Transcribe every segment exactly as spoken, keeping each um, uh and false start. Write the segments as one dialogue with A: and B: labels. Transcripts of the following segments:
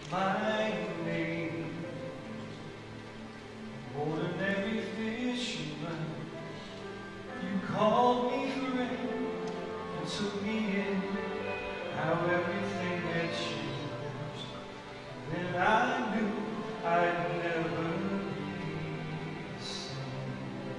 A: my name. Ordinary fisherman, you called me friend and took me in. How everything had changed. Then I knew I'd never be the same.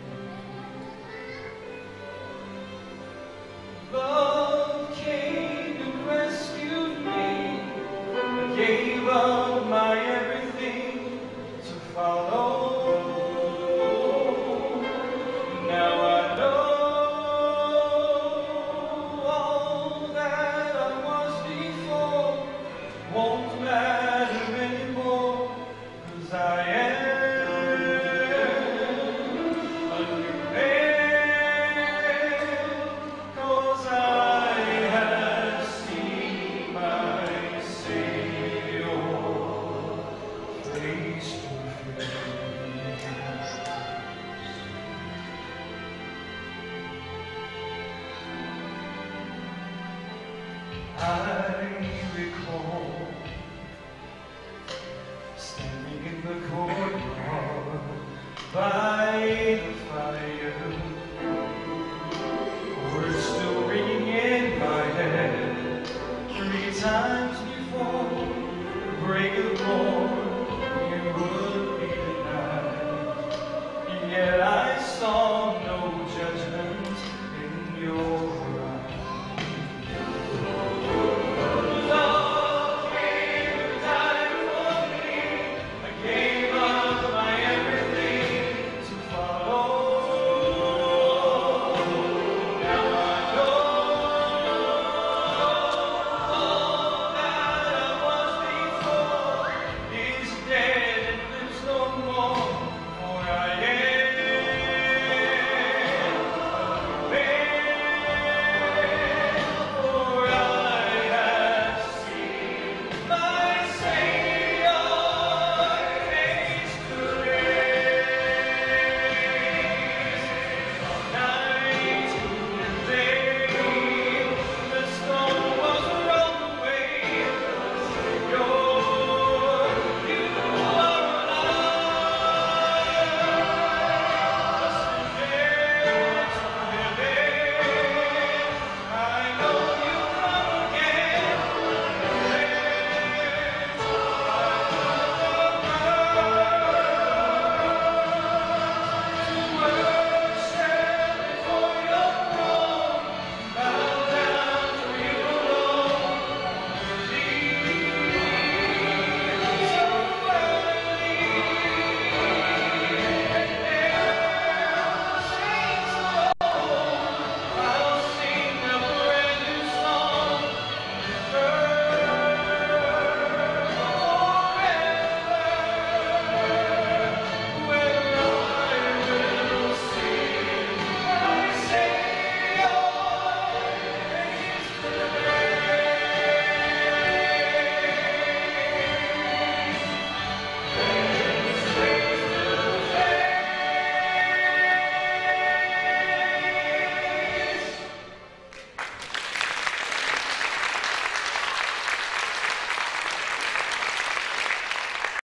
A: Love came and rescued me. I gave up my everything to follow. Now I know all that I was before won't matter anymore, 'cause I am a new man, 'cause I have seen my Savior face to face. I recall standing in the courtyard by the fire, words still ringing in my head. Three times before the break of dawn,